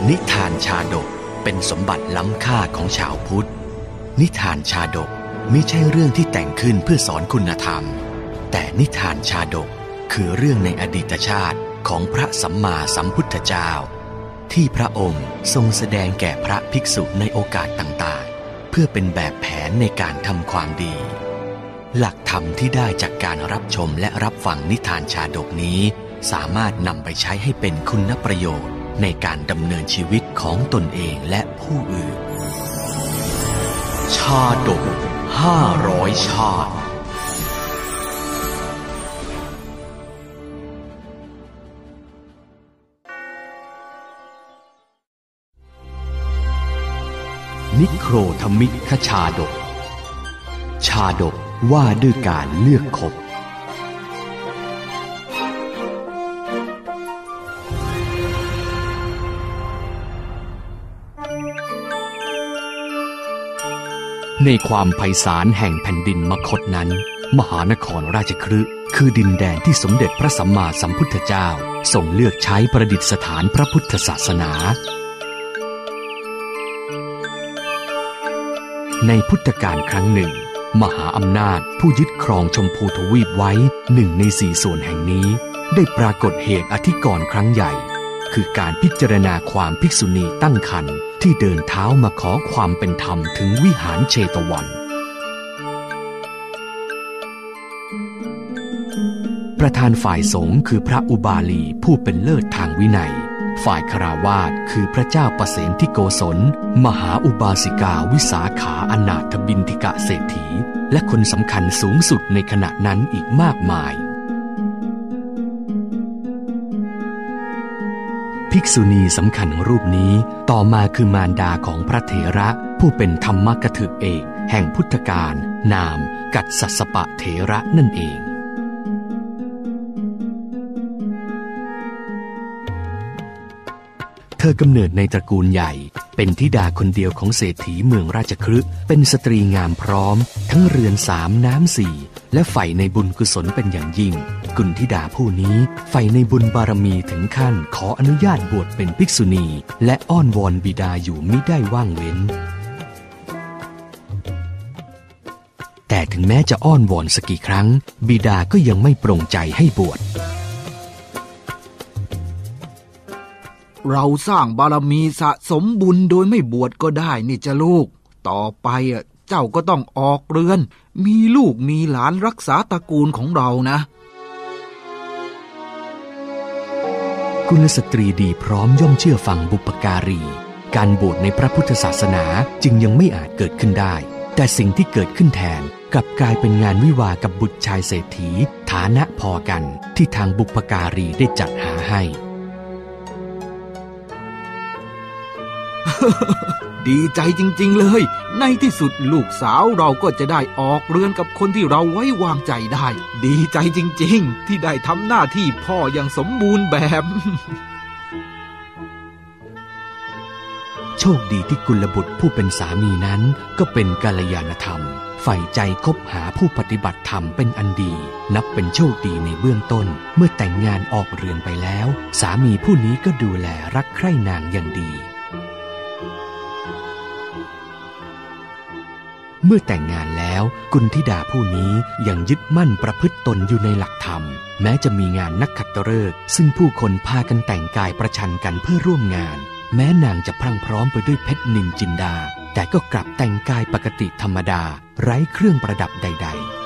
นิทานชาดกเป็นสมบัติล้ำค่าของชาวพุทธนิทานชาดกไม่ใช่เรื่องที่แต่งขึ้นเพื่อสอนคุณธรรมแต่นิทานชาดกคือเรื่องในอดีตชาติของพระสัมมาสัมพุทธเจ้าที่พระองค์ทรงแสดงแก่พระภิกษุในโอกาสต่างๆเพื่อเป็นแบบแผนในการทำความดีหลักธรรมที่ได้จากการรับชมและรับฟังนิทานชาดกนี้สามารถนำไปใช้ให้เป็นคุณประโยชน์ในการดำเนินชีวิตของตนเองและผู้อื่นชาดก500 ชาตินิโครธมิคชาดกชาดกว่าด้วยการเลือกคบในความไพศาลแห่งแผ่นดินมคธนั้นมหานครราชคฤห์คือดินแดนที่สมเด็จพระสัมมาสัมพุทธเจ้าทรงเลือกใช้ประดิษฐานพระพุทธศาสนาในพุทธกาลครั้งหนึ่งมหาอำนาจผู้ยึดครองชมพูทวีปไว้1 ใน 4 ส่วนแห่งนี้ได้ปรากฏเหตุอธิกรณ์ครั้งใหญ่คือการพิจารณาความภิกษุณีตั้งครรภ์ที่เดินเท้ามาขอความเป็นธรรมถึงวิหารเชตวันประธานฝ่ายสงฆ์คือพระอุบาลีผู้เป็นเลิศทางวินัยฝ่ายคฤหัสถ์คือพระเจ้าประเสนทิโกศลมหาอุบาสิกาวิสาขาอนาถบิณฑิกะเศรษฐีและคนสำคัญสูงสุดในขณะนั้นอีกมากมายภิกษุณีสำคัญรูปนี้ต่อมาคือมารดาของพระเถระผู้เป็นธรรมกถึกเอกแห่งพุทธกาลนามกัสสสปะเถระนั่นเองเธอกำเนิดในตระกูลใหญ่เป็นธิดาคนเดียวของเศรษฐีเมืองราชคฤห์เป็นสตรีงามพร้อมทั้งเรือน3น้ำ4และใฝ่ในบุญกุศลเป็นอย่างยิ่งกุณธิดาผู้นี้ใฝ่ในบุญบารมีถึงขั้นขออนุญาตบวชเป็นภิกษุณีและอ้อนวอนบิดาอยู่มิได้ว่างเว้นแต่ถึงแม้จะอ้อนวอนสักกี่ครั้งบิดาก็ยังไม่ปรงใจให้บวชเราสร้างบารมีสะสมบุญโดยไม่บวชก็ได้นี่จ้ะลูกต่อไปเจ้าก็ต้องออกเรือนมีลูกมีหลานรักษาตระกูลของเรานะกุลสตรีดีพร้อมย่อมเชื่อฟังบุพการีการบวชในพระพุทธศาสนาจึงยังไม่อาจเกิดขึ้นได้แต่สิ่งที่เกิดขึ้นแทนกลับกลายเป็นงานวิวากับบุตรชายเศรษฐีฐานะพอกันที่ทางบุพการีได้จัดหาให้ดีใจจริงๆเลยในที่สุดลูกสาวเราก็จะได้ออกเรือนกับคนที่เราไว้วางใจได้ดีใจจริงๆที่ได้ทำหน้าที่พ่ออย่างสมบูรณ์แบบโชคดีที่กุลบุตรผู้เป็นสามีนั้นก็เป็นกัลยาณธรรมใฝ่ใจคบหาผู้ปฏิบัติธรรมเป็นอันดีนับเป็นโชคดีในเบื้องต้นเมื่อแต่งงานออกเรือนไปแล้วสามีผู้นี้ก็ดูแลรักใคร่นางอย่างดีเมื่อแต่งงานแล้วกุณธิดาผู้นี้ยังยึดมั่นประพฤติตนอยู่ในหลักธรรมแม้จะมีงานนักขัตฤกษ์ซึ่งผู้คนพากันแต่งกายประชันกันเพื่อร่วมงานแม้นางจะพรั่งพร้อมไปด้วยเพชรนินจินดาแต่ก็กลับแต่งกายปกติธรรมดาไร้เครื่องประดับใด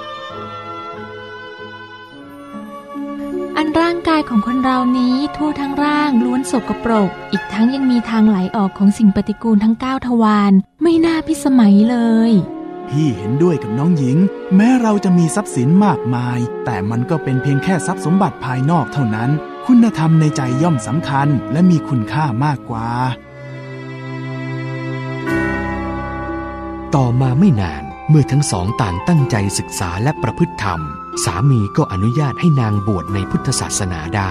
อันร่างกายของคนเรานี้ทั่วทั้งร่างล้วนสกปรกอีกทั้งยังมีทางไหลออกของสิ่งปฏิกูลทั้ง9 ทวารไม่น่าพิสมัยเลยพี่เห็นด้วยกับน้องหญิงแม้เราจะมีทรัพย์สินมากมายแต่มันก็เป็นเพียงแค่ทรัพย์สมบัติภายนอกเท่านั้นคุณธรรมในใจย่อมสำคัญและมีคุณค่ามากกว่าต่อมาไม่นานเมื่อทั้งสองต่างตั้งใจศึกษาและประพฤติธรรมสามีก็อนุญาตให้นางบวชในพุทธศาสนาได้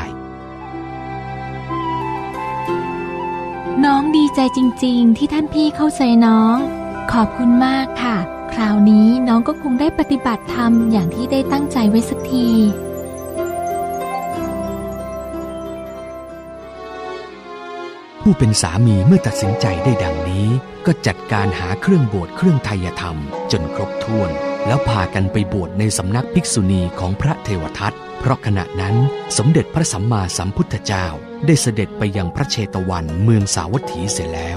น้องดีใจจริงๆที่ท่านพี่เข้าใจน้องขอบคุณมากค่ะคราวนี้น้องก็คงได้ปฏิบัติธรรมอย่างที่ได้ตั้งใจไว้สักทีผู้ผู้เป็นสามีเมื่อตัดสินใจได้ดังนี้ก็จัดการหาเครื่องบวชเครื่องไทยธรรมจนครบถ้วนแล้วพากันไปบวชในสำนักภิกษุณีของพระเทวทัตเพราะขณะนั้นสมเด็จพระสัมมาสัมพุทธเจ้าได้เสด็จไปยังพระเชตวันเมืองสาวัตถีเสียแล้ว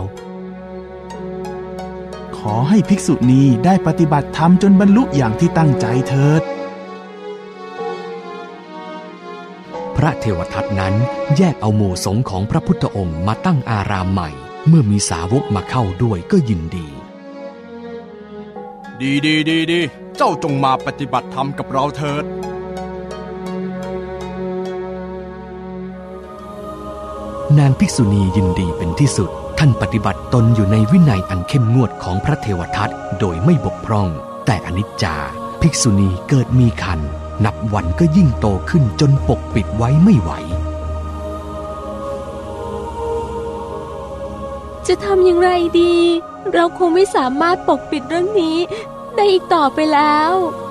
ขอให้ภิกษุณีได้ปฏิบัติธรรมจนบรรลุอย่างที่ตั้งใจเถิดพระเทวทัตนั้นแยกเอาหมู่สงฆ์ของพระพุทธองค์มาตั้งอารามใหม่เมื่อมีสาวกมาเข้าด้วยก็ยินดีดีเจ้าจงมาปฏิบัติธรรมกับเราเถิดนางภิกษุณียินดีเป็นที่สุดท่านปฏิบัติตนอยู่ในวินัยอันเข้มงวดของพระเทวทัตโดยไม่บกพร่องแต่อนิจจาภิกษุณีเกิดมีครรภ์นับวันก็ยิ่งโตขึ้นจนปกปิดไว้ไม่ไหวจะทำอย่างไรดีเราคงไม่สามารถปกปิดเรื่องนี้ได้อีกต่อไปแล้ว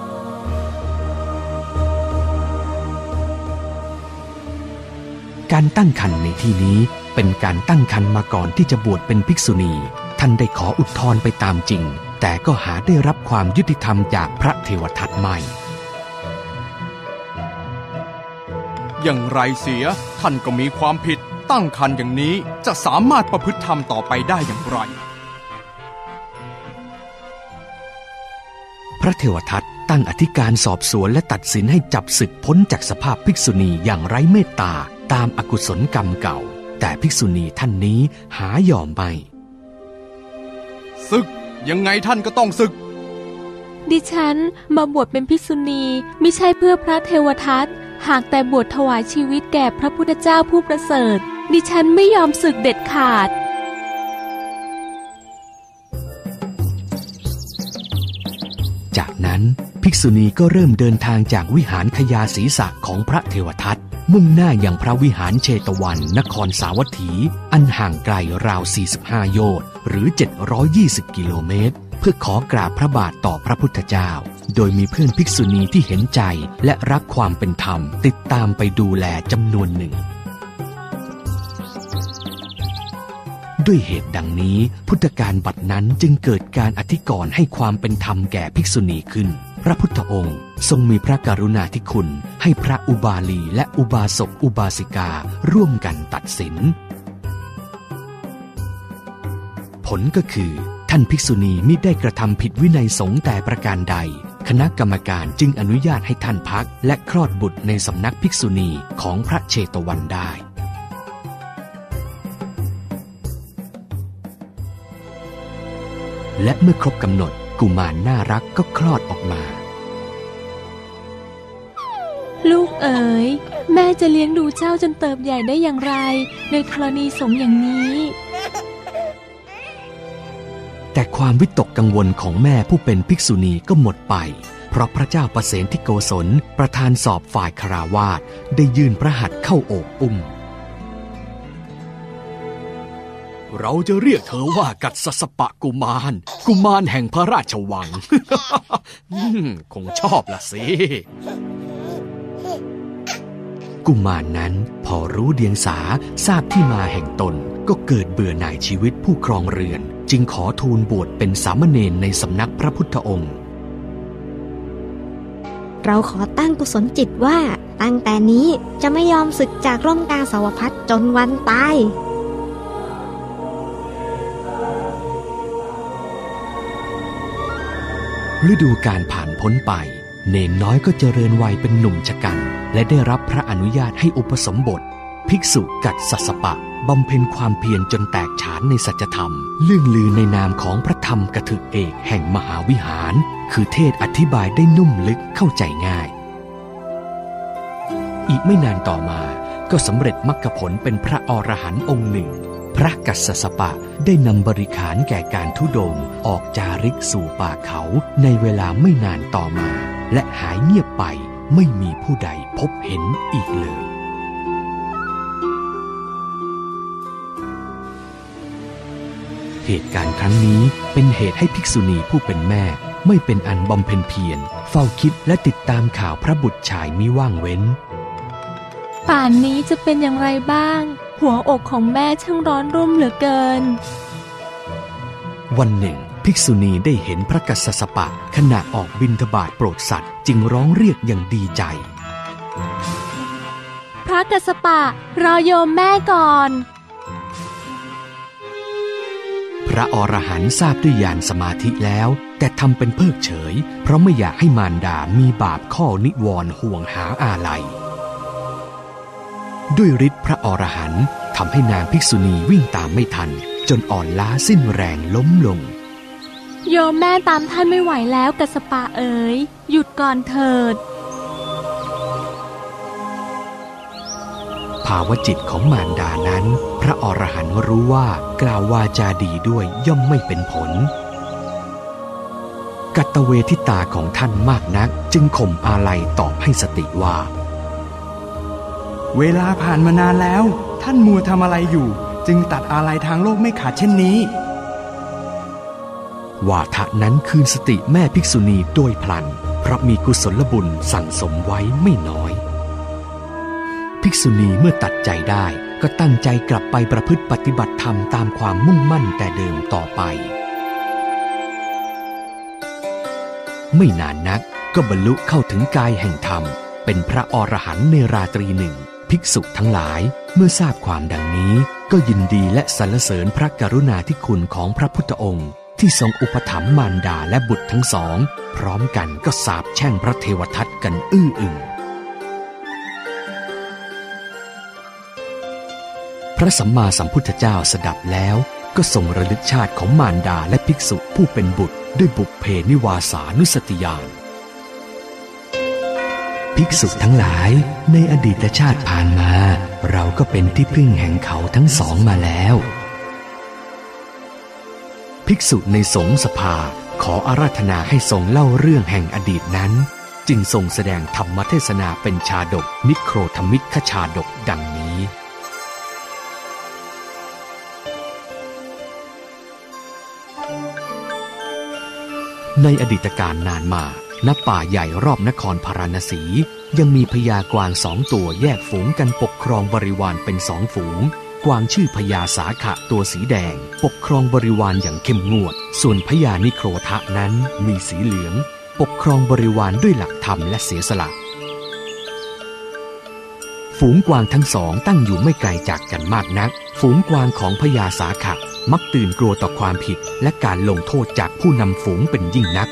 การตั้งครรภ์ในที่นี้เป็นการตั้งครรภ์มาก่อนที่จะบวชเป็นภิกษุณีท่านได้ขออุทธรณ์ไปตามจริงแต่ก็หาได้รับความยุติธรรมจากพระเทวทัตไม่อย่างไรเสียท่านก็มีความผิดตั้งครรภ์อย่างนี้จะสามารถประพฤติธรรมต่อไปได้อย่างไรพระเทวทัตตั้งอธิการสอบสวนและตัดสินให้จับศึกพ้นจากสภาพภิกษุณีอย่างไร้เมตตาตามอกุศลกรรมเก่าแต่ภิกษุณีท่านนี้หายอมไม่ศึกยังไงท่านก็ต้องศึกดิฉันมาบวชเป็นภิกษุณีมิใช่เพื่อพระเทวทัตหากแต่บวชถวายชีวิตแก่พระพุทธเจ้าผู้ประเสริฐดิฉันไม่ยอมสึกเด็ดขาดจากนั้นภิกษุณีก็เริ่มเดินทางจากวิหารขยาศีสะของพระเทวทัตมุ่งหน้าอย่างพระวิหารเชตวันนครสาวัตถีอันห่างไกลราว45โยชน์หรือ720กิโลเมตรเพื่อขอกราบพระบาทต่อพระพุทธเจ้าโดยมีเพื่อนภิกษุณีที่เห็นใจและรักความเป็นธรรมติดตามไปดูแลจำนวนหนึ่งด้วยเหตุดังนี้พุทธกาลบัดนั้นจึงเกิดการอธิกรณ์ให้ความเป็นธรรมแก่ภิกษุณีขึ้นพระพุทธองค์ทรงมีพระกรุณาธิคุณให้พระอุบาลีและอุบาสกอุบาสิการ่วมกันตัดสินผลก็คือท่านภิกษุณีมิได้กระทำผิดวินัยสงฆ์แต่ประการใดคณะกรรมการจึงอนุญาตให้ท่านพักและคลอดบุตรในสำนักภิกษุณีของพระเชตวันได้และเมื่อครบกำหนดกุมารน่ารักก็คลอดออกมาลูกเอ๋ยแม่จะเลี้ยงดูเจ้าจนเติบใหญ่ได้อย่างไรในกรณีสงฆ์อย่างนี้แต่ความวิตกกังวลของแม่ผู้เป็นภิกษุณีก็หมดไปเพราะพระเจ้าประเสนที่โกศลประธานสอบฝ่ายคฤหัสถ์ได้ยื่นพระหัตถ์เข้าโอบอุ้มเราจะเรียกเธอว่ากัสสปะกุมารแห่งพระราชวัง คงชอบละสิกุมารนั้นพอรู้เดียงสาทราบที่มาแห่งตนก็เกิดเบื่อหน่ายชีวิตผู้ครองเรือนจึงขอทูลบวชเป็นสามเณรในสำนักพระพุทธองค์เราขอตั้งกุศลจิตว่าตั้งแต่นี้จะไม่ยอมสึกจากร่มกาสาวพัสจนวันตายฤดูกาลผ่านพ้นไปเนนน้อยก็เจริญวัยเป็นหนุ่มชะกันและได้รับพระอนุญาตให้อุปสมบทภิกษุกัสสปะบำเพ็ญความเพียรจนแตกฉานในสัจธรรมเลื่องลือในนามของพระธรรมกถึกเอกแห่งมหาวิหารคือเทศอธิบายได้นุ่มลึกเข้าใจง่ายอีกไม่นานต่อมาก็สำเร็จมรรคผลเป็นพระอรหันต์องค์หนึ่งพระกัสสสปะได้นำบริขารแก่การธุดงค์ออกจาริกสู่ป่าเขาในเวลาไม่นานต่อมาและหายเงียบไปไม่มีผู้ใดพบเห็นอีกเลยเหตุการณ์ครั้งนี้เป็นเหตุให้ภิกษุณีผู้เป็นแม่ไม่เป็นอันบำเพ็ญเพียรเฝ้าคิดและติดตามข่าวพระบุตรชายมิว่างเว้นป่านนี้จะเป็นอย่างไรบ้างหัวอกของแม่ช่างร้อนรุ่มเหลือเกินวันหนึ่งภิกษุณีได้เห็นพระกัสสปะขณะออกบิณฑบาตโปรดสัตว์จึงร้องเรียกอย่างดีใจพระกัสสปะรอโยมแม่ก่อนพระอรหันต์ทราบด้วยญาณสมาธิแล้วแต่ทำเป็นเพิกเฉยเพราะไม่อยากให้มารดามีบาปข้อนิวรณ์ห่วงหาอาลัยด้วยฤทธิ์พระอรหันต์ทำให้นางภิกษุณีวิ่งตามไม่ทันจนอ่อนล้าสิ้นแรงล้มลงโยมแม่ตามท่านไม่ไหวแล้วกัสสปะเอ๋ยหยุดก่อนเถิดภาวจิตของมารดานั้นพระอรหันต์รู้ว่ากล่าววาจาดีด้วยย่อมไม่เป็นผลกัตตเวทิตาของท่านมากนักจึงข่มอาลัยตอบให้สติว่าเวลาผ่านมานานแล้วท่านมัวทำอะไรอยู่จึงตัดอาลัยทางโลกไม่ขาดเช่นนี้วาทะนั้นคืนสติแม่ภิกษุณีโดยพลันเพราะมีกุศลบุญสั่งสมไว้ไม่น้อยภิกษุณีเมื่อตัดใจได้ก็ตั้งใจกลับไปประพฤติปฏิบัติธรรมตามความมุ่งมั่นแต่เดิมต่อไปไม่นานนักก็บรรลุเข้าถึงกายแห่งธรรมเป็นพระอรหันต์ในราตรีหนึ่งภิกษุทั้งหลายเมื่อทราบความดังนี้ก็ยินดีและสรรเสริญพระกรุณาธิคุณของพระพุทธองค์ที่ทรงอุปถัมภ์มารดาและบุตรทั้งสองพร้อมกันก็สาปแช่งพระเทวทัตกันอื้ออึงพระสัมมาสัมพุทธเจ้าสดับแล้วก็ทรงระลึกชาติของมารดาและภิกษุผู้เป็นบุตรด้วยบุพเพนิวาสานุสติญาณภิกษุทั้งหลายในอดีตชาติผ่านมาเราก็เป็นที่พึ่งแห่งเขาทั้งสองมาแล้วภิกษุในสงฆ์สภาขออาราธนาให้ทรงเล่าเรื่องแห่งอดีตนั้นจึงทรงแสดงธรรมเทศนาเป็นชาดกนิโครธมิคชาดกดังนี้ในอดีตการนานมาณป่าใหญ่รอบนครพาราณสียังมีพญากวาง2 ตัวแยกฝูงกันปกครองบริวารเป็น2 ฝูงกวางชื่อพญาสาขะตัวสีแดงปกครองบริวารอย่างเข้มงวดส่วนพญานิโครธะนั้นมีสีเหลืองปกครองบริวารด้วยหลักธรรมและเสียสละฝูงกวางทั้งสองตั้งอยู่ไม่ไกลจากกันมากนักฝูงกวางของพญาสาขะมักตื่นกลัวต่อความผิดและการลงโทษจากผู้นำฝูงเป็นยิ่งนัก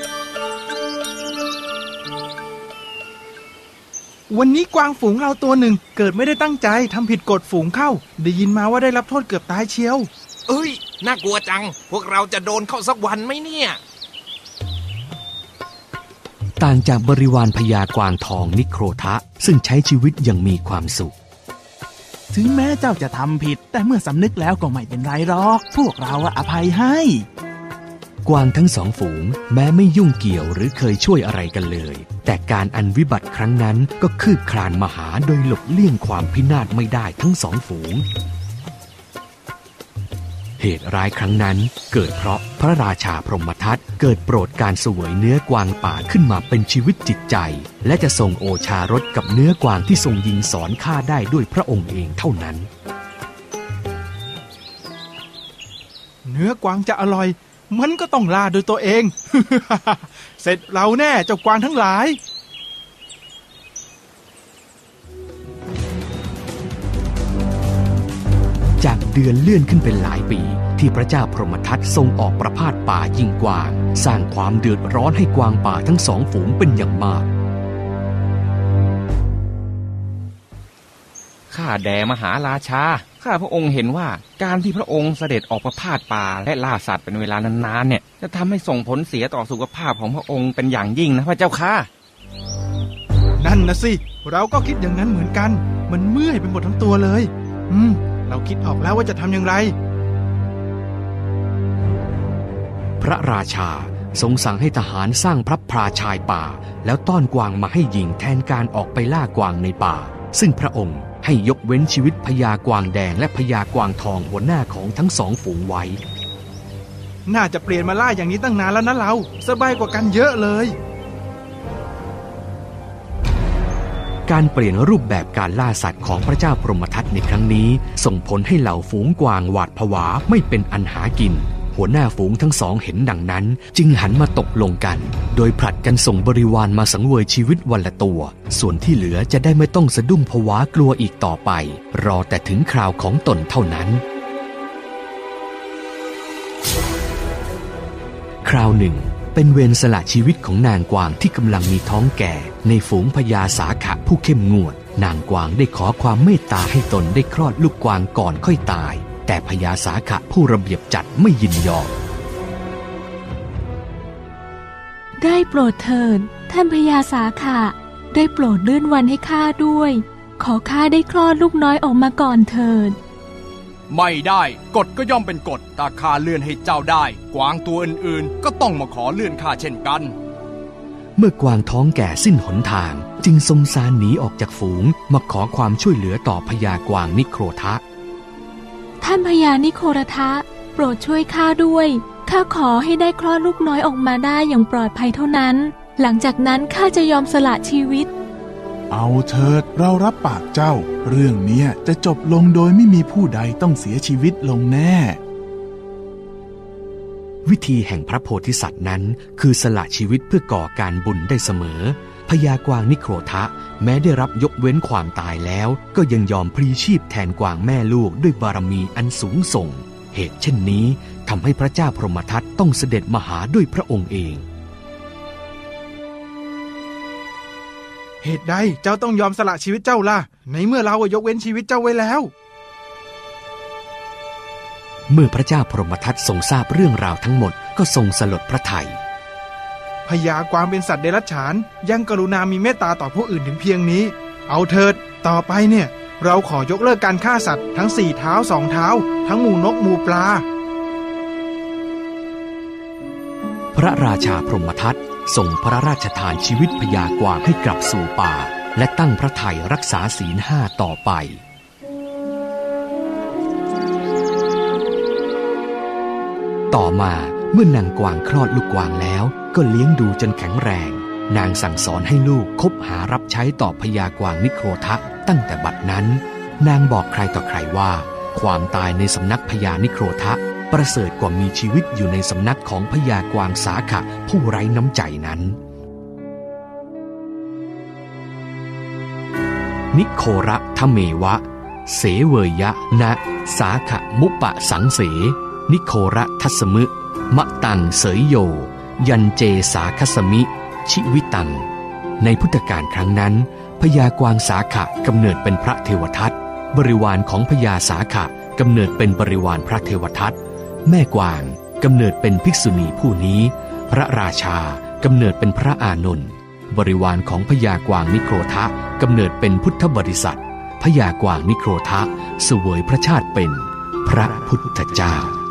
วันนี้กวางฝูงเราตัวหนึ่งเกิดไม่ได้ตั้งใจทำผิดกฎฝูงเข้าได้ยินมาว่าได้รับโทษเกือบตายเชียวเอ้ยน่ากลัวจังพวกเราจะโดนเข้าสักวันไหมเนี่ยต่างจากบริวารพญากวางทองนิโครธะซึ่งใช้ชีวิตอย่างมีความสุขถึงแม้เจ้าจะทำผิดแต่เมื่อสำนึกแล้วก็ไม่เป็นไรหรอกพวกเราอภัยให้กวางทั้ง2 ฝูงแม้ไม่ยุ่งเกี่ยวหรือเคยช่วยอะไรกันเลยแต่การอันวิบัติครั้งนั้นก็คืบคลานมาหาโดยหลบเลี่ยงความพินาศไม่ได้ทั้ง2 ฝูงเหตุร้ายครั้งนั้นเกิดเพราะพระราชาพรหมทัตเกิดโปรดการเสวยเนื้อกวางป่าขึ้นมาเป็นชีวิตจิตใจและจะทรงโอชารสกับเนื้อกวางที่ทรงยิงสอนฆ่าได้ด้วยพระองค์เองเท่านั้นเนื้อกวางจะอร่อยมันก็ต้องล่าโดยตัวเอง เสร็จเราแน่เจ้ากวางทั้งหลายจากเดือนเลื่อนขึ้นเป็นหลายปีที่พระเจ้าพรหมทัตทรงออกประพาสป่ายิงกวางสร้างความเดือดร้อนให้กวางป่าทั้ง2 ฝูงเป็นอย่างมากข้าแด่มหาราชาข้าพระองค์เห็นว่าการที่พระองค์เสด็จออกประพาสป่าและล่าสัตว์เป็นเวลานานๆเนี่ยจะทำให้ส่งผลเสียต่อสุขภาพของพระองค์เป็นอย่างยิ่งนะพระเจ้าค่ะนั่นนะสิเราก็คิดอย่างนั้นเหมือนกันมันเมื่อยไปหมดทั้งตัวเลยเราคิดออกแล้วว่าจะทำอย่างไรพระราชาทรงสั่งให้ทหารสร้างพระพราชายป่าแล้วต้อนกวางมาให้ยิงแทนการออกไปล่ากวางในป่าซึ่งพระองค์ให้ยกเว้นชีวิตพญากวางแดงและพญากวางทองหัวหน้าของทั้ง2 ฝูงไว้น่าจะเปลี่ยนมาล่าอย่างนี้ตั้งนานแล้วนะเราสบายกว่ากันเยอะเลยการเปลี่ยนรูปแบบการล่าสัตว์ของพระเจ้าพรหมทัตในครั้งนี้ส่งผลให้เหล่าฝูงกวางหวาดผวาไม่เป็นอันหากินหัวหน้าฝูงทั้งสองเห็นดังนั้นจึงหันมาตกลงกันโดยผลัดกันส่งบริวารมาสังเวยชีวิตวันละตัวส่วนที่เหลือจะได้ไม่ต้องสะดุ้งผวากลัวอีกต่อไปรอแต่ถึงคราวของตนเท่านั้นคราวหนึ่งเป็นเวรสละชีวิตของนางกวางที่กำลังมีท้องแก่ในฝูงพญาสาขะผู้เข้มงวดนางกวางได้ขอความเมตตาให้ตนได้คลอดลูกกวางก่อนค่อยตายแต่พญาสาขะผู้ระเบียบจัดไม่ยินยอมได้โปรดเถิดท่านพญาสาขะได้โปรดเลื่อนวันให้ข้าด้วยขอข้าได้คลอดลูกน้อยออกมาก่อนเถิดไม่ได้กฎก็ย่อมเป็นกฎถ้าข้าเลื่อนให้เจ้าได้กวางตัวอื่นๆก็ต้องมาขอเลื่อนข้าเช่นกันเมื่อกวางท้องแก่สิ้นหนทางจึงสมสารหนีออกจากฝูงมาขอความช่วยเหลือต่อพญากวางนิโครทะท่านพญานิโครทะโปรดช่วยข้าด้วยข้าขอให้ได้คลอดลูกน้อยออกมาได้อย่างปลอดภัยเท่านั้นหลังจากนั้นข้าจะยอมสละชีวิตเอาเถิดเรารับปากเจ้าเรื่องนี้จะจบลงโดยไม่มีผู้ใดต้องเสียชีวิตลงแน่วิธีแห่งพระโพธิสัตว์นั้นคือสละชีวิตเพื่อก่อการบุญได้เสมอพญากวางนิโครทะแม้ได้รับยกเว้นความตายแล้วก็ยังยอมพลีชีพแทนกวางแม่ลูกด้วยบารมีอันสูงส่งเหตุเช่นนี้ทำให้พระเจ้าพรหมทัตต้องเสด็จมาหาด้วยพระองค์เองเหตุใดเจ้าต้องยอมสละชีวิตเจ้าล่ะในเมื่อเรายกเว้นชีวิตเจ้าไว้แล้วเมื่อพระเจ้าพรหมทัตทรงทราบเรื่องราวทั้งหมดก็ทรงสลดพระทัยพญากวางเป็นสัตว์เดรัจฉานยังกรุณามีเมตตาต่อผู้อื่นถึงเพียงนี้เอาเถิดต่อไปเนี่ยเราขอยกเลิกการฆ่าสัตว์ทั้ง4เท้า2เท้าทั้งหมู่นกหมู่ปลาพระราชาพรหมทัตทรงพระราชทานชีวิตพญากวางให้กลับสู่ป่าและตั้งพระทัยรักษาศีล5ต่อไปต่อมาเมื่อนางกวางคลอดลูกกวางแล้วก็เลี้ยงดูจนแข็งแรงนางสั่งสอนให้ลูกคบหารับใช้ต่อพญากวางนิโครทะตั้งแต่บัดนั้นนางบอกใครต่อใครว่าความตายในสำนักพญานิโครทะประเสริฐกว่ามีชีวิตอยู่ในสำนักของพญากวางสาขะผู้ไร้น้ำใจนั้นนิโคระทะเมวะเสเวยะนะสาขะมุปะสังเสนิโคระทัสมึมะตังเสยโยยันเจสาคสมิชิวิตังในพุทธกาลครั้งนั้นพญากวางสาขะกำเนิดเป็นพระเทวทัตบริวารของพญาสาขะกำเนิดเป็นบริวารพระเทวทัตแม่กวางกำเนิดเป็นภิกษุณีผู้นี้พระราชากำเนิดเป็นพระอานนท์บริวารของพญากวางนิโครทะกำเนิดเป็นพุทธบริษัทพญากวางนิโครทะเสวยพระชาติเป็นพระพุทธเจ้า